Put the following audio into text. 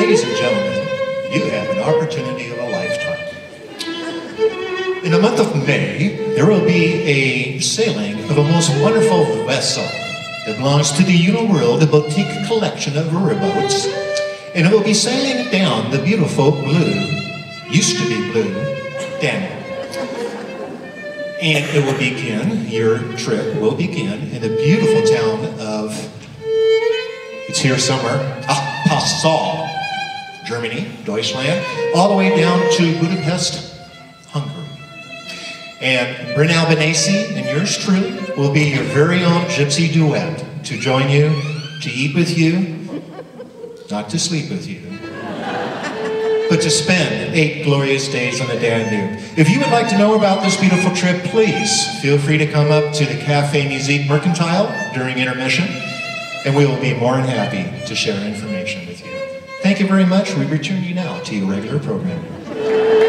Ladies and gentlemen, you have an opportunity of a lifetime. In the month of May, there will be a sailing of a most wonderful vessel. It belongs to the Uniworld, a boutique collection of riverboats, and it will be sailing down the beautiful blue, used to be blue, Danube. And it will begin, your trip will begin in the beautiful town of, it's here somewhere, Passau, Germany, Deutschland, all the way down to Budapest, Hungary. And Brynn Albanese and yours truly will be your very own gypsy duet to join you, to eat with you, not to sleep with you, but to spend 8 glorious days on the Danube. If you would like to know about this beautiful trip, please feel free to come up to the Cafe Musique Mercantile during intermission, and we will be more than happy to share information with you. Thank you very much. We return you now to your regular programming.